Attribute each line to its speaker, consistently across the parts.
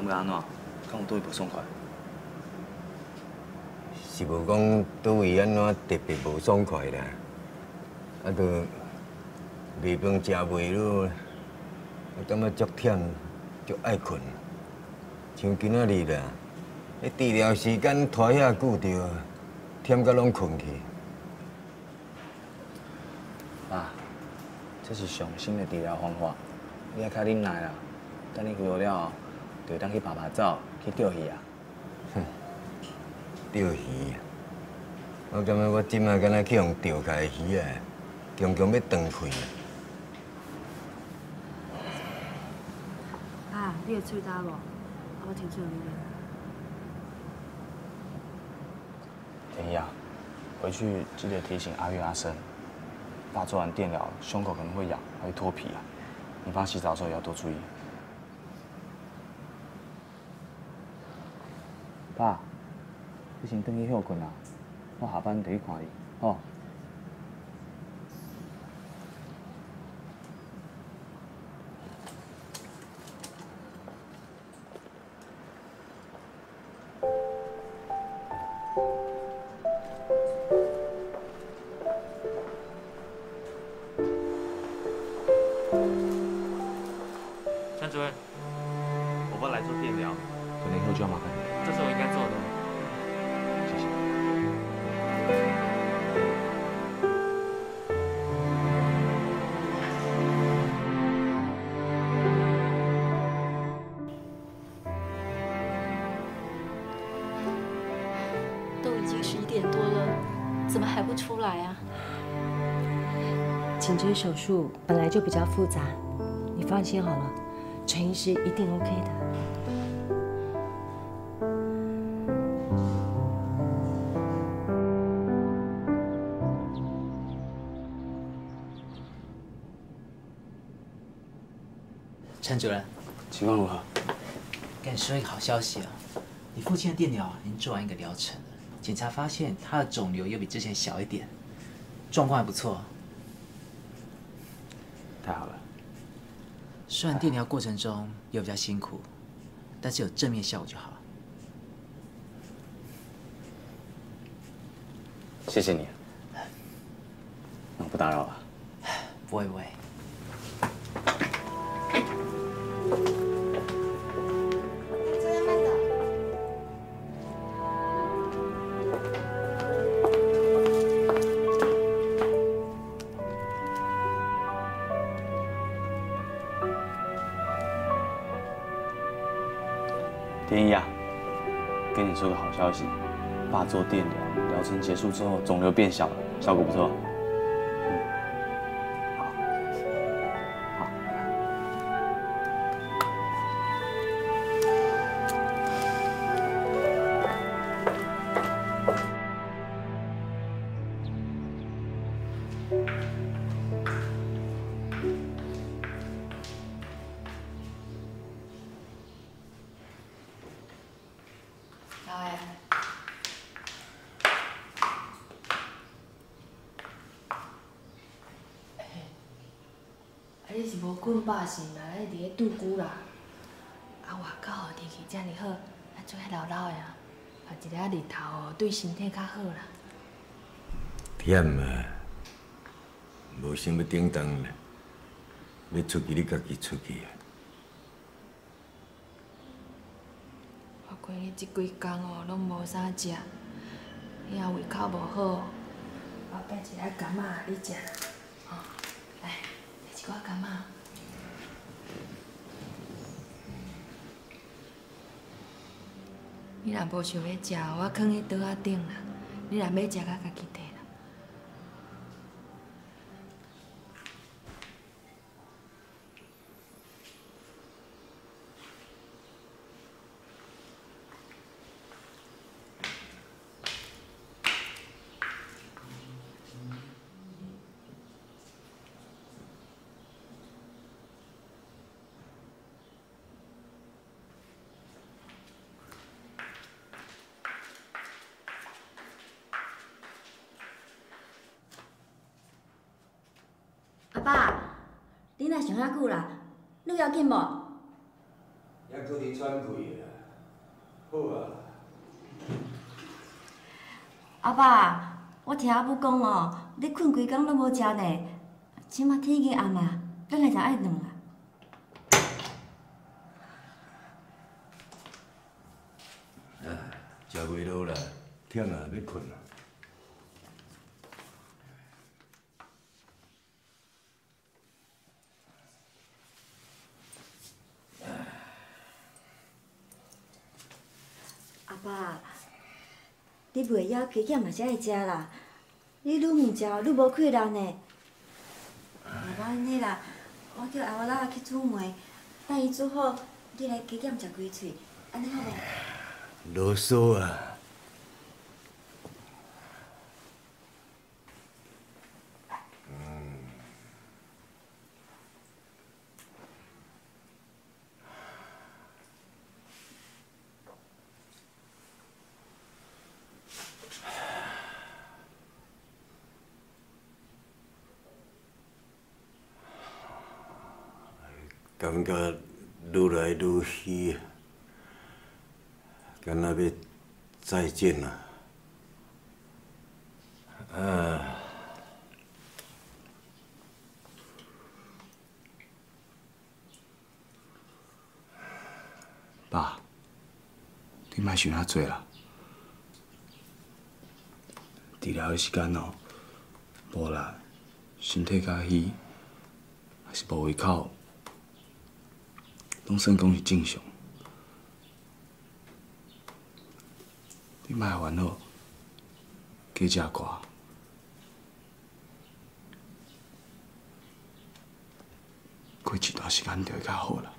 Speaker 1: 感觉安怎？敢有对无爽快？
Speaker 2: 是无讲倒位安怎特别无爽快啦，啊，都卖饭食袂落，感觉足忝，足爱困。像今仔日啦，迄治疗时间拖遐久着，忝到拢困去。
Speaker 1: 爸，这是上新的治疗方法，你爱较忍耐啦。等你恢复了后，就会当去爬爬走，去钓鱼啊。
Speaker 2: 钓鱼，我感觉我即马敢若去用钓开的鱼啊，强强要断气啊！
Speaker 3: 爸，你会喙焦无？我听出你了。
Speaker 1: 田一啊，回去记得提醒阿月、阿生，爸做完电疗，胸口可能会痒，还会脱皮啊。你帮洗澡的时候也要多注意。爸，你先回去休困啊，我下班就去看你，吼。
Speaker 4: 陈主任，我爸来做电疗，
Speaker 1: 可能以后就要麻烦你。
Speaker 4: 这是我应该做的。
Speaker 1: 谢谢。
Speaker 5: 都已经11点多了，怎么还不出来啊？
Speaker 3: 颈椎手术本来就比较复杂，你放心好了，陈医师一定 OK 的。
Speaker 6: 陈主任，
Speaker 1: 情况如何？
Speaker 6: 跟你说一个好消息啊，你父亲的电疗已经做完一个疗程了，检查发现他的肿瘤又比之前小一点，状况还不错。
Speaker 1: 太好了。
Speaker 6: 虽然电疗过程中有比较辛苦，但是有正面效果就好。
Speaker 1: 谢谢你。那我不打扰了。
Speaker 6: 不会不会。
Speaker 1: 田一啊，跟你说个好消息，爸做电疗，疗程结束之后，肿瘤变小了，效果不错。好。
Speaker 7: 你是无困饱是嘛？你伫咧拄久啦？啊，外口哦天气遮尔好，啊做遐流流的啊，晒一下日头哦，对身体较好啦。
Speaker 2: 忝啊，无想要顶当啦，要出去你家己出去啊。
Speaker 7: 我过去这几工哦，拢无啥食，你也胃口无好，我摆一下柑仔你食，哦，来，来一寡柑仔。你若无想要食，我放喺桌仔顶啦。你若要食，甲家己摕啦。
Speaker 8: 阿爸，你若想遐久啦，你有要紧无？
Speaker 2: 还搁伫喘气啦。好啊。
Speaker 3: 阿爸，我听阿母讲哦，你困规工拢无食呢，即马天已经暗啊，咱来食爱卵啊。
Speaker 2: 食袂落啦，忝啊，要困啊。
Speaker 3: 阿爸，你袂晓加减嘛是爱食啦，你愈毋食愈无气力呢。无安尼啦，我叫阿娃仔去煮糜，等伊煮好，你来加减食几喙，安尼好无？
Speaker 2: 啰嗦啊！感觉愈来愈虚，敢若要再见啦！啊！
Speaker 1: 爸，你莫想遐多啦。治疗的时间哦，无力，身体较虚，还是无胃口。拢算讲是正常，你莫烦恼，加食寡。过一段时间就会较好啦。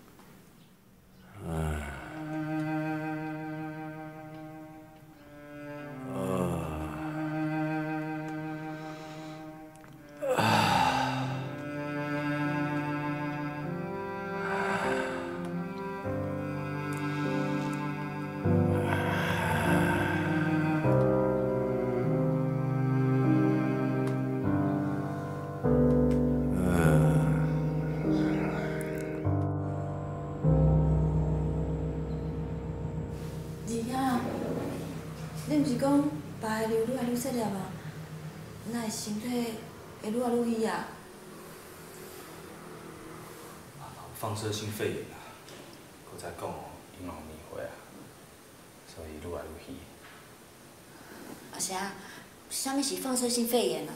Speaker 7: 你毋是讲爸的瘤愈来愈细粒吗？哪会身体会愈来愈虚啊？
Speaker 1: 放射性肺炎啊，搁再讲哦，伊嘛有年岁啊，所以愈来愈虚。
Speaker 3: 阿啥？啥物是放射性肺炎啊？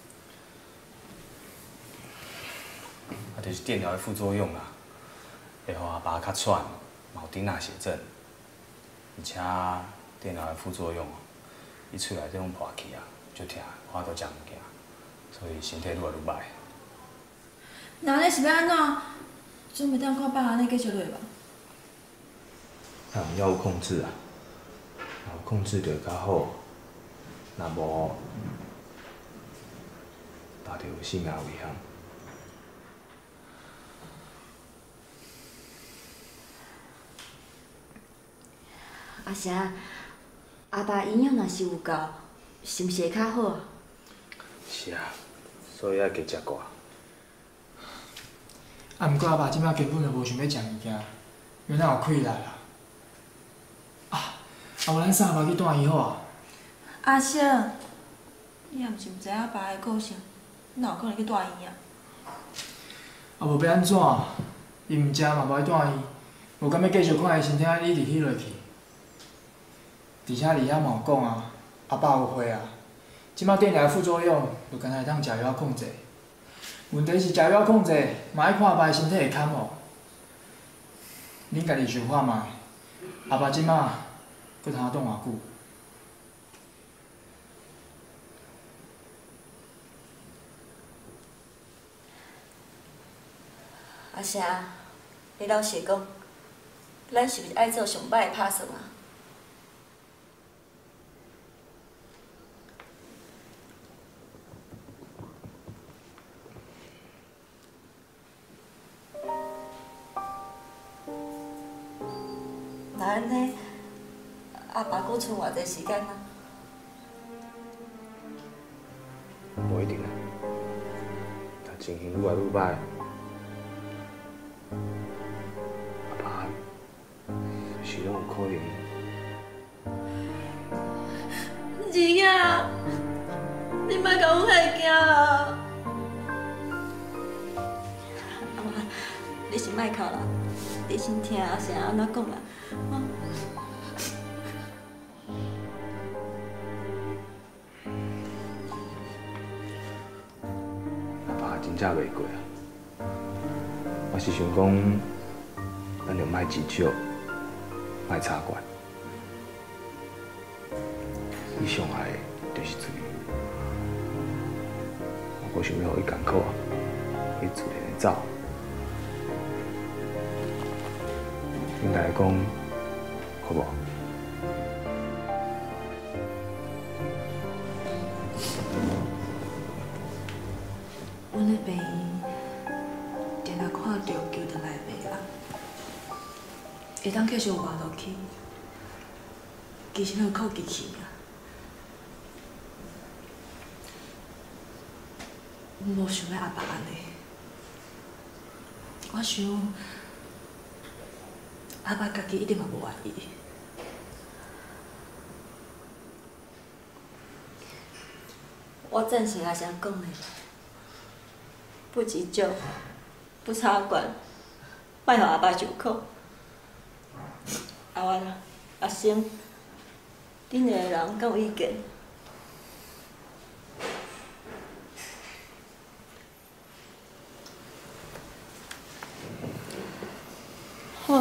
Speaker 1: 啊，就是电疗的副作用啦，会互阿爸较喘，嘛有丁仔血症，而且电疗的副作用哦，伊喙内底拢破气啊，足疼，我都食物件，所以身体愈来愈歹。
Speaker 7: 那安尼是要安怎？总袂当看爸安尼继续落吧？
Speaker 1: 要用药物控制啊，若有控制就会较好，若无，爸就有性命危险。
Speaker 3: 阿啥？阿爸营养若是有够，是毋是会较好啊？
Speaker 1: 是啊，所以爱加食寡。
Speaker 8: 啊，毋过阿爸即摆根本就无想要食物件，因为咱有气力啦。啊，无咱送阿爸去带医好啊。
Speaker 7: 阿星，你也毋是毋知影爸的个性，哪有可能去带医啊？
Speaker 8: 啊，无要安怎？伊毋食嘛，无爱带伊，无敢要继续看伊身体安尼一直虚落去。而且里遐嘛有讲啊，阿爸有血啊，即摆电疗的副作用，就干那会当食药控制。问题是食药控制，嘛爱看阿爸的身体会堪无？恁家己想看卖，阿爸即摆搁通挡偌久？
Speaker 3: 阿啥？你老实讲，咱是毋是爱做上歹的打算啊？那安尼，阿爸搁剩偌济时间啊？
Speaker 1: 无一定啊，但情形愈来愈歹，阿爸
Speaker 7: 你莫甲阮害惊啊！
Speaker 3: 阿妈，你先莫哭啦，你先听后生安怎讲啦。
Speaker 1: 阿爸真正袂过啊！我是想讲，咱就莫计较，莫插管。伊上爱就是水，我想要互伊艰苦啊，伊自然会走。应该讲，好无？
Speaker 3: 阮的病定定看到救倒来袂啊，会当继续活落去，其实拢靠机器啊。阮无想要阿爸安尼，我想阿爸家己一定嘛无愿意。我暂时也是讲的。不急救，不插管，莫互阿爸受苦。阿元啊，阿生，恁两个人敢有意见？好，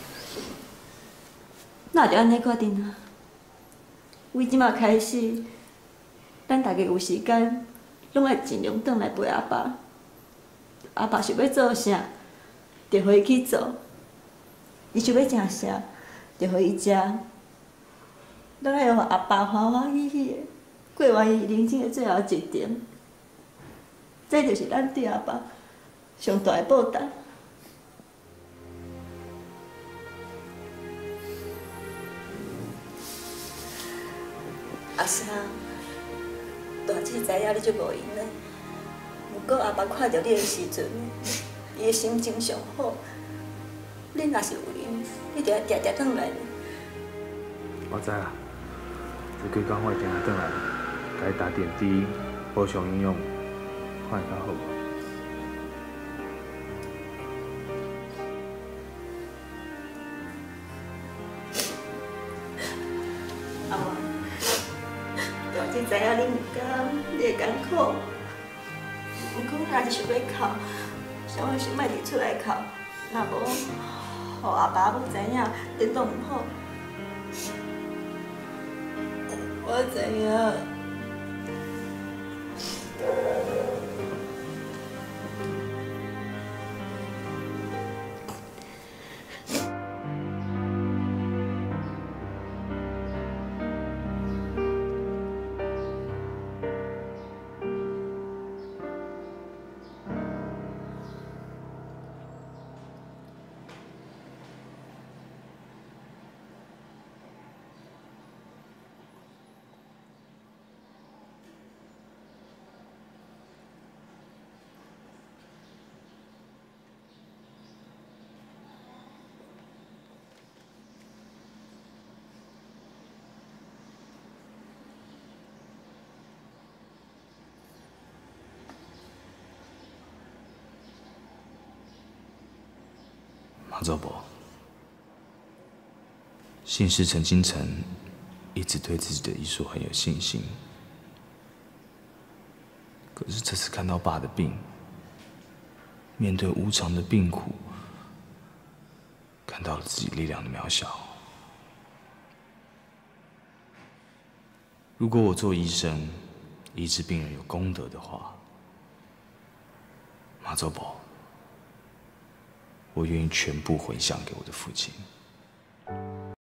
Speaker 3: 那就安尼决定啊。为即马开始，咱大家有时间，拢爱尽量转来陪阿爸。阿爸想要做啥，就互伊去做；伊想要食啥，就互伊食。咱爱互阿爸欢欢喜喜的过完伊人生的最后一天，这就是咱对阿爸上大的报答。阿生，大姐知影你足无闲的。不过阿爸看到你的时阵，伊的心情上好。恁若是有闲，你就要定定转来。
Speaker 1: 我知啦，这几工我会定下转来，甲伊打点滴，补充营养，看会较好无？
Speaker 3: 阿妈，大姐知影恁唔甘，你会艰苦。不过若是想要哭，上好是莫伫厝内哭，若无，互阿爸母知影，等都唔好。我知影。
Speaker 1: 马祖伯，姓氏陈金城一直对自己的医术很有信心，可是这次看到爸的病，面对无常的病苦，看到了自己力量的渺小。如果我做医生，医治病人有功德的话，马祖伯，我愿意全部回向给我的父亲。